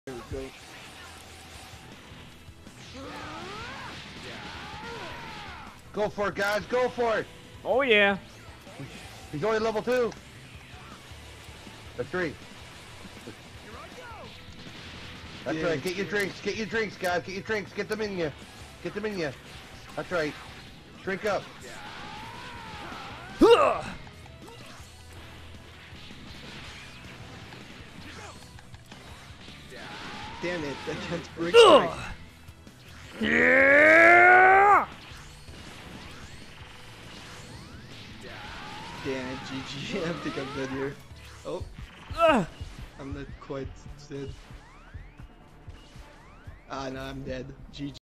There we go. Go for it, guys. Go for it. Oh yeah. He's only level 2. Or 3. That's Yeah, right. Get your drinks. Get your drinks, guys. Get your drinks. Get them in you. Get them in you. That's right. Drink up. Damn it, I can't break strike. Yeah. Damn it, GG. I think I'm dead here. Oh, I'm not quite dead. Ah, no, I'm dead. GG.